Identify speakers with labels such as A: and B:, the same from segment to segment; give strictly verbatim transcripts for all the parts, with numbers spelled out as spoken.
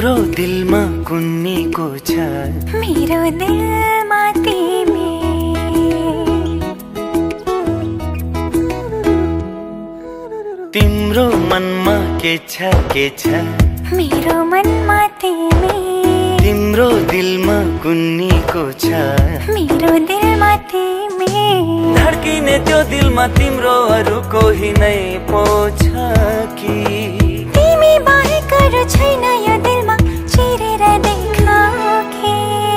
A: तिम्रो दिलमा कुन्नीको छ
B: मेरो दिलमा तिमी।
A: तिम्रो मनमा के छ के छ
B: मेरो मनमा तिमी।
A: तिम्रो दिलमा कुन्नीको छ
B: मेरो दिलमा तिमी।
A: धड्किने त्यो दिलमा तिम्रो अरु कोही नै पो छ कि
B: तिमी बाहेक अरु छैन यो दिलमा चिरेर देखा के।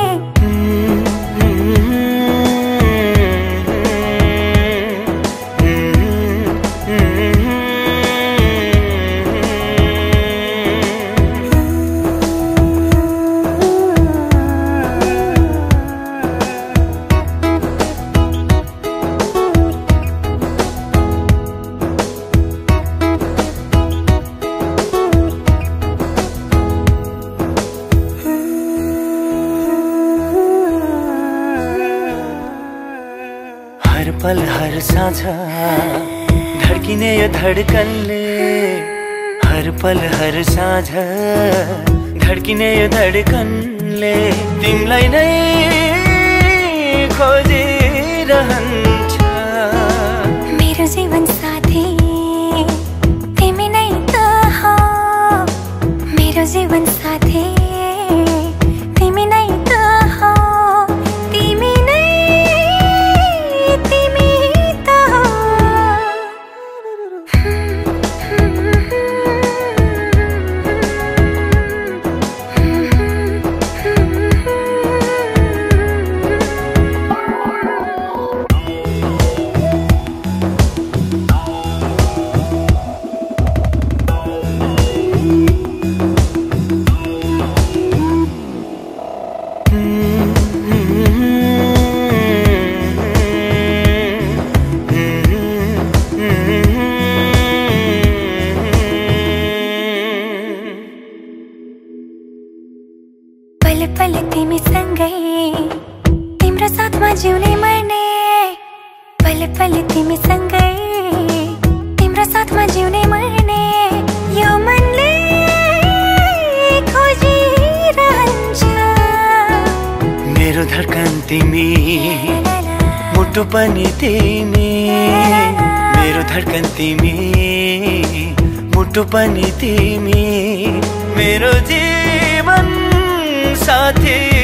A: हर पल हर साँझ धड्किने यो धड्कनले, हर पल हर साँझ धड्किने यो धड्कनले तिमीलाई नै खोजिरहन्छ।
B: मेरो जीवन साथी तिमी नै त हो, मेरो जीवन साथी तिमी नै त हो। तिमी नै तिमी त हो। पल पल तिमी सँगै तिम्रो साथमा जिउने मर्ने, पल पल तिमी सँगै तिम्रो साथमा जिउने मर्ने यो मनले खोजिरहन्छ।
A: मेरो धड्कन तिमी, मुटु पनि तिमी, मेरो धड्कन तिमी, मुटु पनि तिमी, मेरो जीवन साथी।